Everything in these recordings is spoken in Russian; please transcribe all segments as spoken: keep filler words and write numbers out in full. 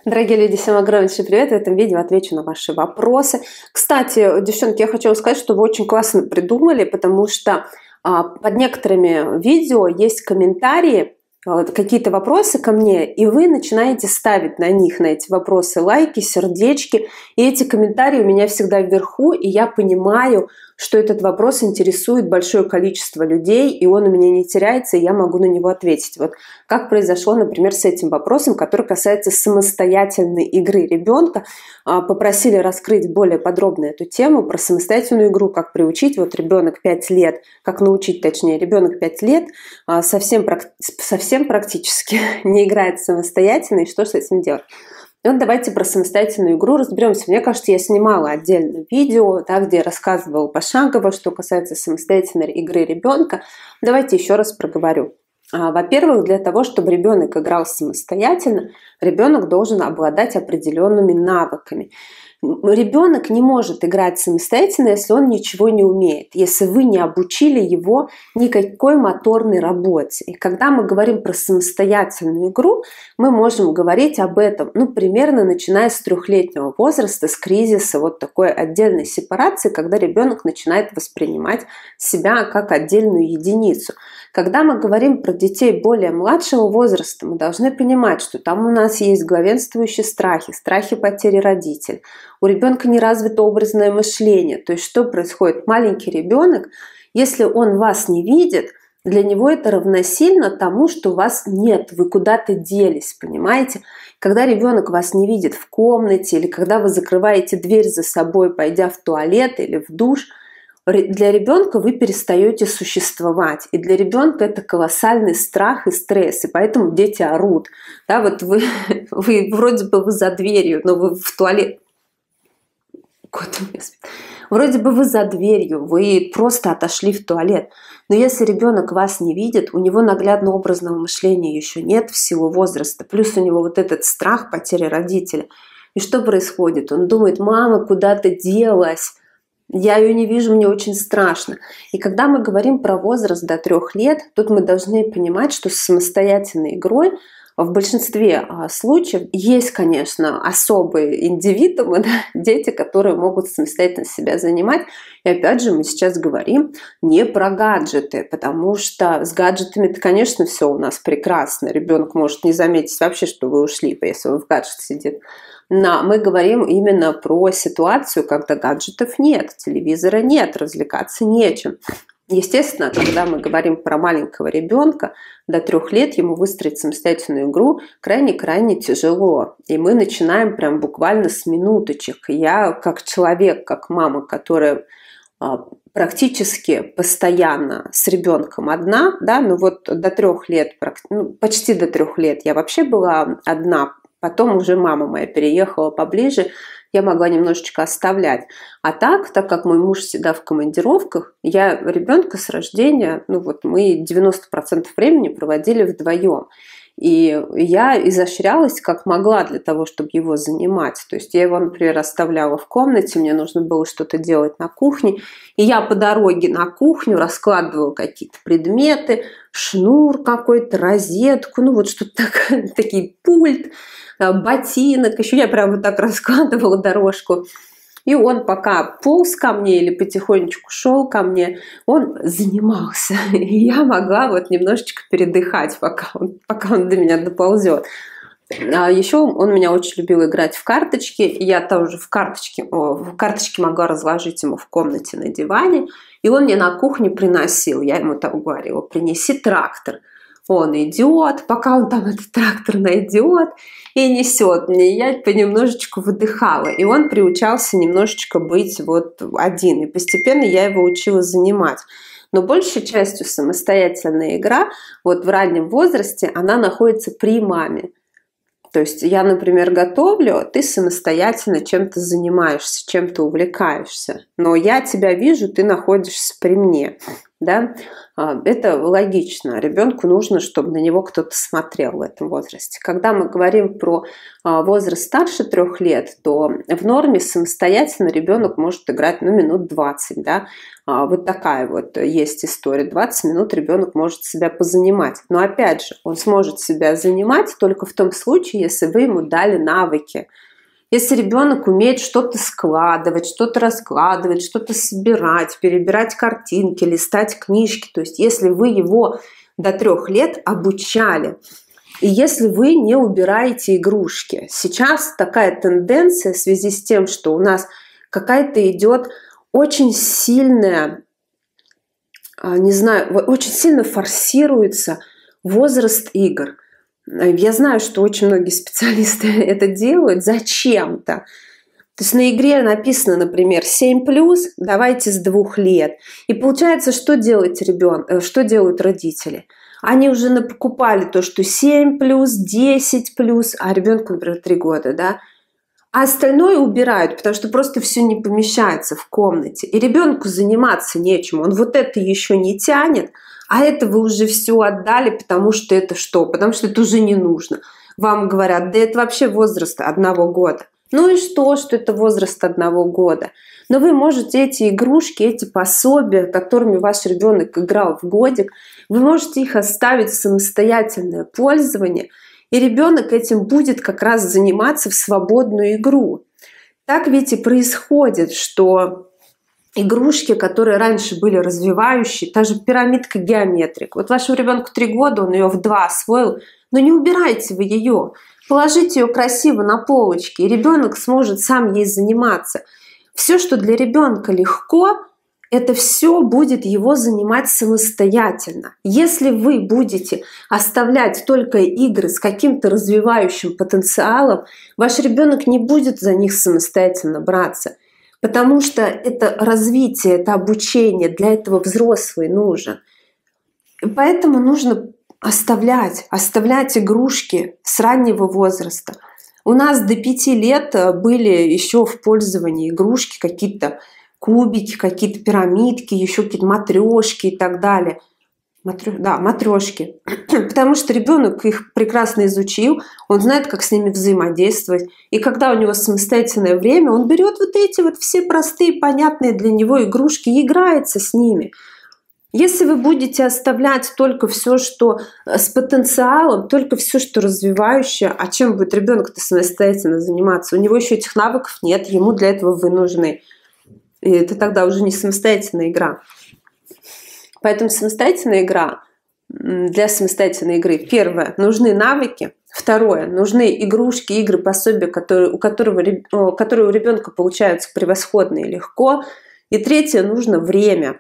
Дорогие люди, всем огромнейший привет! В этом видео отвечу на ваши вопросы. Кстати, девчонки, я хочу вам сказать, что вы очень классно придумали, потому что а, под некоторыми видео есть комментарии, а, какие-то вопросы ко мне, и вы начинаете ставить на них, на эти вопросы лайки, сердечки. И эти комментарии у меня всегда вверху, и я понимаю, что этот вопрос интересует большое количество людей, и он у меня не теряется, и я могу на него ответить. Вот как произошло, например, с этим вопросом, который касается самостоятельной игры ребенка. Попросили раскрыть более подробно эту тему про самостоятельную игру, как приучить. Вот ребенок пять лет, как научить, точнее, ребенок пять лет совсем, совсем практически не играет самостоятельно, и что с этим делать. И вот давайте про самостоятельную игру разберемся. Мне кажется, я снимала отдельное видео, да, где я рассказывала пошагово, что касается самостоятельной игры ребенка. Давайте еще раз проговорю. Во-первых, для того, чтобы ребенок играл самостоятельно, ребенок должен обладать определенными навыками. Ребенок не может играть самостоятельно, если он ничего не умеет, если вы не обучили его никакой моторной работе. И когда мы говорим про самостоятельную игру, мы можем говорить об этом, ну, примерно начиная с трехлетнего возраста, с кризиса вот такой отдельной сепарации, когда ребенок начинает воспринимать себя как отдельную единицу. Когда мы говорим про детей более младшего возраста, мы должны понимать, что там у нас есть главенствующие страхи, страхи потери родителей. У ребенка не развито образное мышление. То есть что происходит? Маленький ребенок, если он вас не видит, для него это равносильно тому, что вас нет, вы куда-то делись, понимаете? Когда ребенок вас не видит в комнате, или когда вы закрываете дверь за собой, пойдя в туалет или в душ, для ребенка вы перестаете существовать. И для ребенка это колоссальный страх и стресс. И поэтому дети орут. Да, вот вы, вы вроде бы вы за дверью, но вы в туалет. Вроде бы вы за дверью, вы просто отошли в туалет. Но если ребенок вас не видит, у него наглядно-образного мышления еще нет в силу возраста. Плюс у него вот этот страх потери родителя. И что происходит? Он думает: мама куда-то делась. Я ее не вижу, мне очень страшно. И когда мы говорим про возраст до трех лет, тут мы должны понимать, что с самостоятельной игрой в большинстве случаев есть, конечно, особые индивидуумы, да, дети, которые могут самостоятельно себя занимать. И опять же, мы сейчас говорим не про гаджеты, потому что с гаджетами-то, конечно, все у нас прекрасно. Ребенок может не заметить вообще, что вы ушли, если он в гаджет сидит. Но мы говорим именно про ситуацию, когда гаджетов нет, телевизора нет, развлекаться нечем. Естественно, когда мы говорим про маленького ребенка, до трех лет ему выстроить самостоятельную игру крайне-крайне тяжело. И мы начинаем прям буквально с минуточек. Я как человек, как мама, которая практически постоянно с ребенком одна, да, ну вот до трех лет, ну, почти до трех лет я вообще была одна. Потом уже мама моя переехала поближе, я могла немножечко оставлять. А так, так как мой муж всегда в командировках, я ребенка с рождения, ну вот мы девяносто процентов времени проводили вдвоем. И я изощрялась как могла для того, чтобы его занимать. То есть я его, например, оставляла в комнате, мне нужно было что-то делать на кухне. И я по дороге на кухню раскладывала какие-то предметы, шнур какой-то, розетку, ну вот что-то такое, такие пульт, ботинок. Еще я прям вот так раскладывала дорожку. И он пока полз ко мне или потихонечку шел ко мне, он занимался. И я могла вот немножечко передыхать, пока он, пока он до меня доползет. А еще он меня очень любил играть в карточки. И я тоже в карточки, о, в карточки могла разложить ему в комнате на диване. И он мне на кухне приносил. Я ему там говорила: принеси трактор. Он идет, пока он там этот трактор найдет и несет мне. Я понемножечку выдыхала. И он приучался немножечко быть вот один. И постепенно я его учила занимать. Но большей частью самостоятельная игра вот в раннем возрасте, она находится при маме. То есть я, например, готовлю, ты самостоятельно чем-то занимаешься, чем-то увлекаешься. Но я тебя вижу, ты находишься при мне. Да? Это логично. Ребенку нужно, чтобы на него кто-то смотрел в этом возрасте. Когда мы говорим про возраст старше трех лет, то в норме самостоятельно ребенок может играть ну, минут двадцать. Да? Вот такая вот есть история. двадцать минут ребенок может себя позанимать. Но опять же, он сможет себя занимать только в том случае, если вы ему дали навыки. Если ребенок умеет что-то складывать, что-то раскладывать, что-то собирать, перебирать картинки, листать книжки, то есть если вы его до трех лет обучали, и если вы не убираете игрушки. Сейчас такая тенденция в связи с тем, что у нас какая-то идет очень сильная, не знаю, очень сильно форсируется возраст игр. Я знаю, что очень многие специалисты это делают зачем-то. То есть на игре написано, например, семь плюс, давайте с двух лет. И получается, что делает ребенок, что делают родители? Они уже покупали то, что семь плюс, десять плюс, а ребенку, например, три года, да? А остальное убирают, потому что просто все не помещается в комнате. И ребенку заниматься нечем. Он вот это еще не тянет, а это вы уже все отдали, потому что это что? Потому что это уже не нужно. Вам говорят, да это вообще возраст одного года. Ну и что, что это возраст одного года? Но вы можете эти игрушки, эти пособия, которыми ваш ребенок играл в годик, вы можете их оставить в самостоятельное пользование, и ребенок этим будет как раз заниматься в свободную игру. Так ведь и происходит, что игрушки, которые раньше были развивающие, та же пирамидка геометрик. Вот вашему ребенку три года, он ее в два освоил, но не убирайте вы ее. Положите ее красиво на полочке, и ребенок сможет сам ей заниматься. Все, что для ребенка легко, это все будет его занимать самостоятельно. Если вы будете оставлять только игры с каким-то развивающим потенциалом, ваш ребенок не будет за них самостоятельно браться. Потому что это развитие, это обучение, для этого взрослый нужен. Поэтому нужно оставлять, оставлять игрушки с раннего возраста. У нас до пяти лет были еще в пользовании игрушки, какие-то кубики, какие-то пирамидки, еще какие-то матрешки и так далее. Матрё... Да, матрешки. Потому что ребенок их прекрасно изучил, он знает, как с ними взаимодействовать. И когда у него самостоятельное время, он берет вот эти вот все простые, понятные для него игрушки и играется с ними. Если вы будете оставлять только все, что с потенциалом, только все, что развивающее, а чем будет ребенок-то самостоятельно заниматься? У него еще этих навыков нет, ему для этого вы нужны. И это тогда уже не самостоятельная игра. Поэтому самостоятельная игра, для самостоятельной игры, первое, нужны навыки, второе, нужны игрушки, игры, пособия, которые, у которого, которые у ребенка получаются превосходно и легко, и третье, нужно время.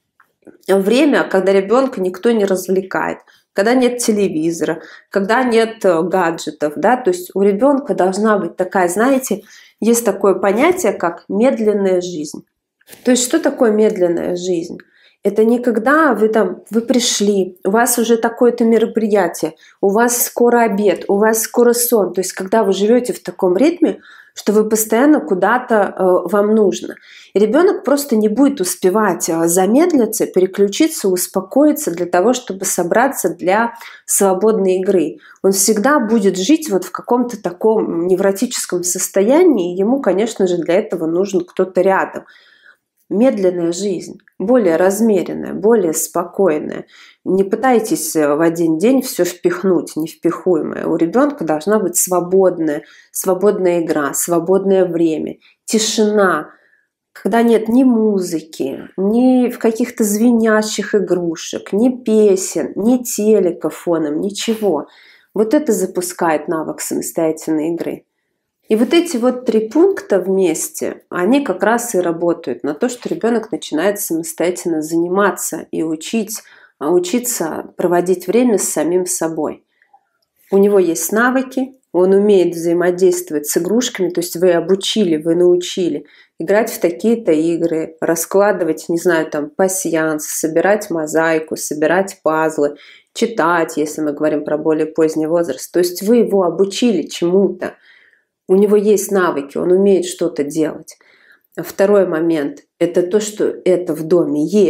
Время, когда ребенка никто не развлекает, когда нет телевизора, когда нет гаджетов, да, то есть у ребенка должна быть такая, знаете, есть такое понятие, как медленная жизнь. То есть что такое медленная жизнь? Это не когда вы там, вы пришли, у вас уже такое-то мероприятие, у вас скоро обед, у вас скоро сон. То есть когда вы живете в таком ритме, что вы постоянно куда-то э, вам нужно. И ребенок просто не будет успевать замедлиться, переключиться, успокоиться для того, чтобы собраться для свободной игры. Он всегда будет жить вот в каком-то таком невротическом состоянии, и ему, конечно же, для этого нужен кто-то рядом. Медленная жизнь, более размеренная, более спокойная. Не пытайтесь в один день все впихнуть, невпихуемое. У ребенка должна быть свободная, свободная игра, свободное время, тишина, когда нет ни музыки, ни каких-то звенящих игрушек, ни песен, ни телека фоном, ничего. Вот это запускает навык самостоятельной игры. И вот эти вот три пункта вместе, они как раз и работают на то, что ребенок начинает самостоятельно заниматься и учить, учиться проводить время с самим собой. У него есть навыки, он умеет взаимодействовать с игрушками, то есть вы обучили, вы научили играть в такие-то игры, раскладывать, не знаю, там, пасьянс, собирать мозаику, собирать пазлы, читать, если мы говорим про более поздний возраст. То есть вы его обучили чему-то. У него есть навыки, он умеет что-то делать. Второй момент – это то, что это в доме есть.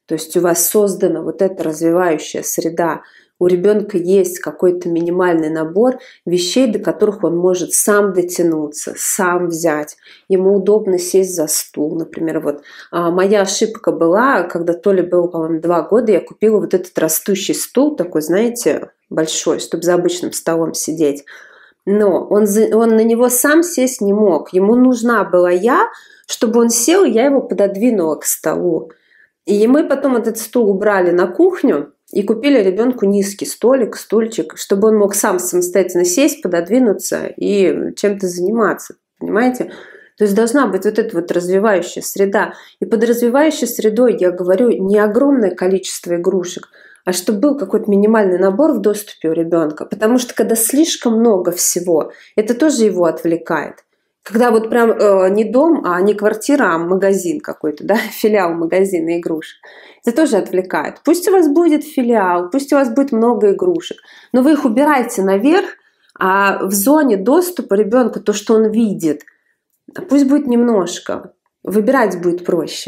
То есть у вас создана вот эта развивающая среда. У ребенка есть какой-то минимальный набор вещей, до которых он может сам дотянуться, сам взять. Ему удобно сесть за стул. Например, вот а, моя ошибка была, когда Толе было, по-моему, два года, я купила вот этот растущий стул, такой, знаете, большой, чтобы за обычным столом сидеть. Но он, он на него сам сесть не мог. Ему нужна была я, чтобы он сел, я его пододвинула к столу. И мы потом этот стул убрали на кухню и купили ребенку низкий столик, стульчик, чтобы он мог сам самостоятельно сесть, пододвинуться и чем-то заниматься. Понимаете? То есть должна быть вот эта вот развивающая среда. И под развивающей средой я говорю не огромное количество игрушек, а чтобы был какой-то минимальный набор в доступе у ребенка. Потому что когда слишком много всего, это тоже его отвлекает. Когда вот прям э, не дом, а не квартира, а магазин какой-то, да, филиал магазина игрушек. Это тоже отвлекает. Пусть у вас будет филиал, пусть у вас будет много игрушек, но вы их убираете наверх, а в зоне доступа ребенка то, что он видит, пусть будет немножко. Выбирать будет проще.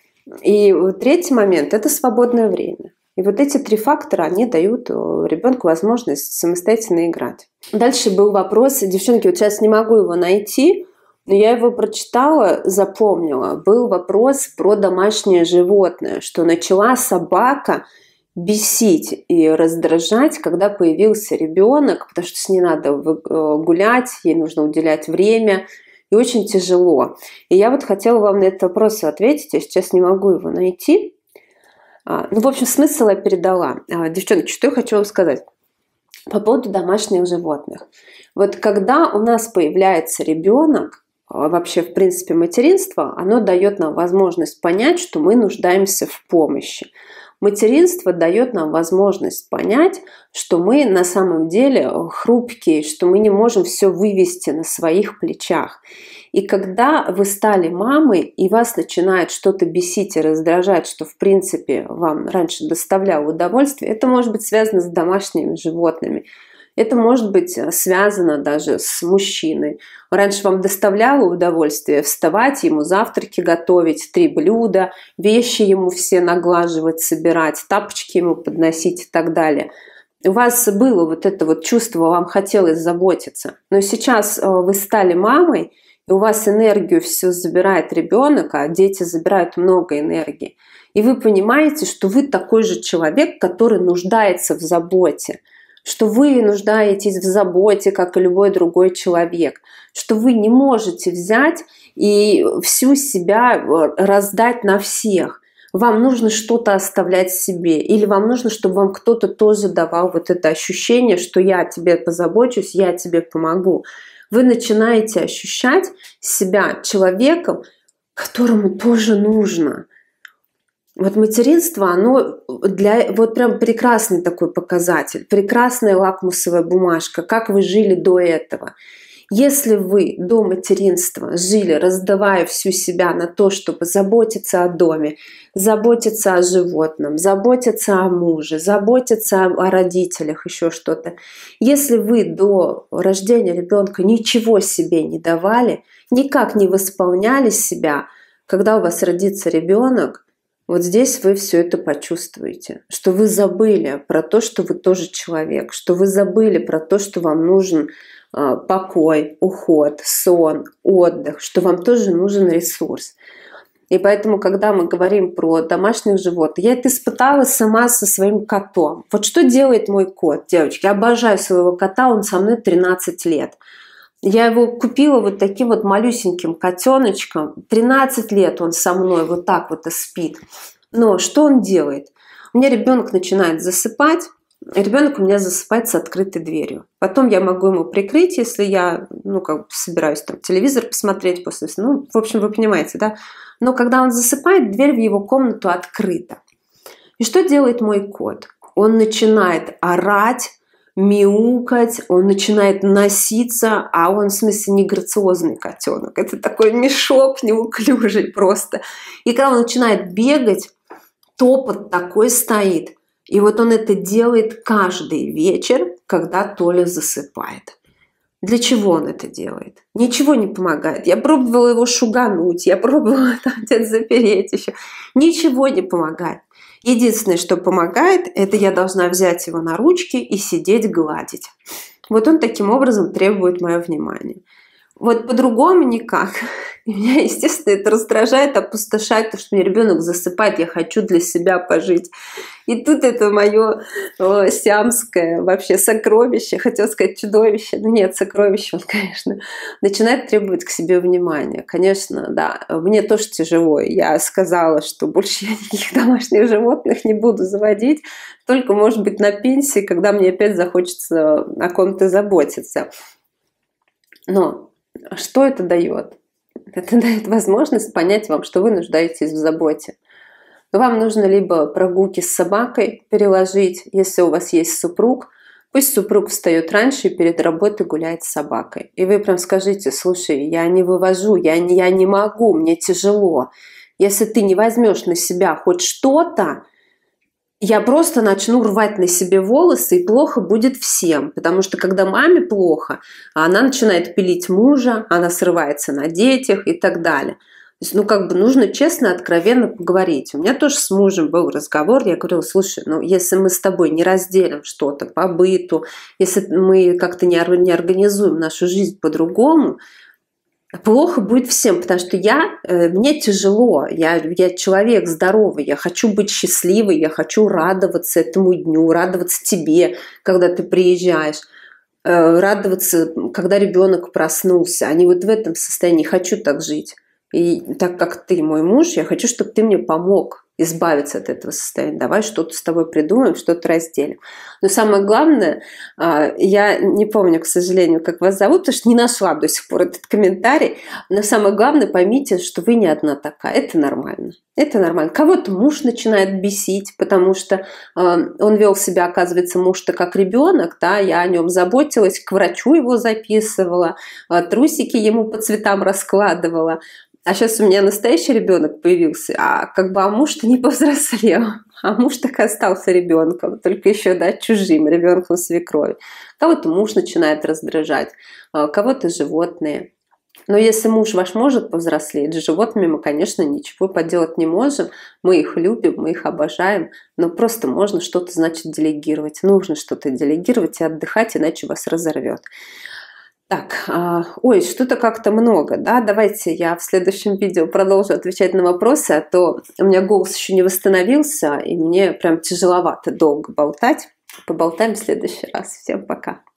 И третий момент – это свободное время. И вот эти три фактора, они дают ребенку возможность самостоятельно играть. Дальше был вопрос, девчонки, вот сейчас не могу его найти, но я его прочитала, запомнила. Был вопрос про домашнее животное, что начала собака бесить и раздражать, когда появился ребенок, потому что с ней надо гулять, ей нужно уделять время, и очень тяжело. И я вот хотела вам на этот вопрос ответить, я сейчас не могу его найти. Ну, в общем, смысл я передала. Девчонки, что я хочу вам сказать по поводу домашних животных. Вот когда у нас появляется ребенок, вообще, в принципе, материнство, оно дает нам возможность понять, что мы нуждаемся в помощи. Материнство дает нам возможность понять, что мы на самом деле хрупкие, что мы не можем все вывести на своих плечах. И когда вы стали мамой, и вас начинает что-то бесить и раздражать, что в принципе вам раньше доставляло удовольствие, это может быть связано с домашними животными. Это может быть связано даже с мужчиной. Раньше вам доставляло удовольствие вставать, ему завтраки готовить, три блюда, вещи ему все наглаживать, собирать, тапочки ему подносить и так далее. У вас было вот это вот чувство, вам хотелось заботиться. Но сейчас вы стали мамой, и у вас энергию все забирает ребенок, а дети забирают много энергии. И вы понимаете, что вы такой же человек, который нуждается в заботе, что вы нуждаетесь в заботе, как и любой другой человек, что вы не можете взять и всю себя раздать на всех. Вам нужно что-то оставлять себе, или вам нужно, чтобы вам кто-то тоже давал вот это ощущение, что я о тебе позабочусь, я тебе помогу. Вы начинаете ощущать себя человеком, которому тоже нужно. Вот материнство, оно для, вот прям прекрасный такой показатель, прекрасная лакмусовая бумажка, как вы жили до этого. Если вы до материнства жили, раздавая всю себя на то, чтобы заботиться о доме, заботиться о животном, заботиться о муже, заботиться о родителях, еще что-то. Если вы до рождения ребенка ничего себе не давали, никак не восполняли себя, когда у вас родится ребенок, вот здесь вы все это почувствуете, что вы забыли про то, что вы тоже человек, что вы забыли про то, что вам нужен покой, уход, сон, отдых, что вам тоже нужен ресурс. И поэтому, когда мы говорим про домашних животных, я это испытала сама со своим котом. Вот что делает мой кот, девочки? Я обожаю своего кота, он со мной тринадцать лет. Я его купила вот таким вот малюсеньким котеночком. тринадцать лет он со мной вот так вот и спит. Но что он делает? У меня ребенок начинает засыпать. Ребенок у меня засыпает с открытой дверью. Потом я могу ему прикрыть, если я, ну, как бы собираюсь там телевизор посмотреть после сна. Ну, в общем, вы понимаете, да? Но когда он засыпает, дверь в его комнату открыта. И что делает мой кот? Он начинает орать, мяукать, он начинает носиться, а он, в смысле, не грациозный котенок. Это такой мешок неуклюжий просто. И когда он начинает бегать, топот такой стоит. И вот он это делает каждый вечер, когда Толя засыпает. Для чего он это делает? Ничего не помогает. Я пробовала его шугануть, я пробовала там где-то запереть еще. Ничего не помогает. Единственное, что помогает, это я должна взять его на ручки и сидеть гладить. Вот он таким образом требует мое внимание. Вот по-другому никак. И меня, естественно, это раздражает, опустошает, потому что мне ребенок засыпает, я хочу для себя пожить. И тут это мое о, сиамское вообще сокровище, хотела сказать чудовище, но нет, сокровище он, конечно, начинает требовать к себе внимания. Конечно, да, мне тоже тяжело. Я сказала, что больше я никаких домашних животных не буду заводить, только, может быть, на пенсии, когда мне опять захочется о ком-то заботиться. Но что это дает? Это дает возможность понять вам, что вы нуждаетесь в заботе. Вам нужно либо прогулки с собакой переложить, если у вас есть супруг, пусть супруг встает раньше и перед работой гуляет с собакой. И вы прям скажите: слушай, я не вывожу, я не, я не могу, мне тяжело. Если ты не возьмешь на себя хоть что-то, я просто начну рвать на себе волосы, и плохо будет всем. Потому что когда маме плохо, она начинает пилить мужа, она срывается на детях и так далее. То есть, ну, как бы нужно честно, откровенно поговорить. У меня тоже с мужем был разговор, я говорила: слушай, ну, если мы с тобой не разделим что-то по быту, если мы как-то не организуем нашу жизнь по-другому, плохо будет всем, потому что я, мне тяжело, я, я человек здоровый, я хочу быть счастливой, я хочу радоваться этому дню, радоваться тебе, когда ты приезжаешь, радоваться, когда ребенок проснулся, а не вот в этом состоянии. Хочу так жить. И так как ты мой муж, я хочу, чтобы ты мне помог избавиться от этого состояния. Давай что-то с тобой придумаем, что-то разделим. Но самое главное, я не помню, к сожалению, как вас зовут, потому что не нашла до сих пор этот комментарий, но самое главное, поймите, что вы не одна такая. Это нормально. Это нормально. Кого-то муж начинает бесить, потому что он вел себя, оказывается, муж-то как ребенок, да, я о нем заботилась, к врачу его записывала, трусики ему по цветам раскладывала. А сейчас у меня настоящий ребенок появился, а как бы а муж-то не повзрослел, а муж так и остался ребенком, только еще, да, чужим ребенком свекрови. Кого-то муж начинает раздражать, кого-то животные. Но если муж ваш может повзрослеть, с животными мы, конечно, ничего поделать не можем. Мы их любим, мы их обожаем, но просто можно что-то, значит, делегировать. Нужно что-то делегировать и отдыхать, иначе вас разорвет. Так, ой, что-то как-то много, да, давайте я в следующем видео продолжу отвечать на вопросы, а то у меня голос еще не восстановился, и мне прям тяжеловато долго болтать. Поболтаем в следующий раз. Всем пока.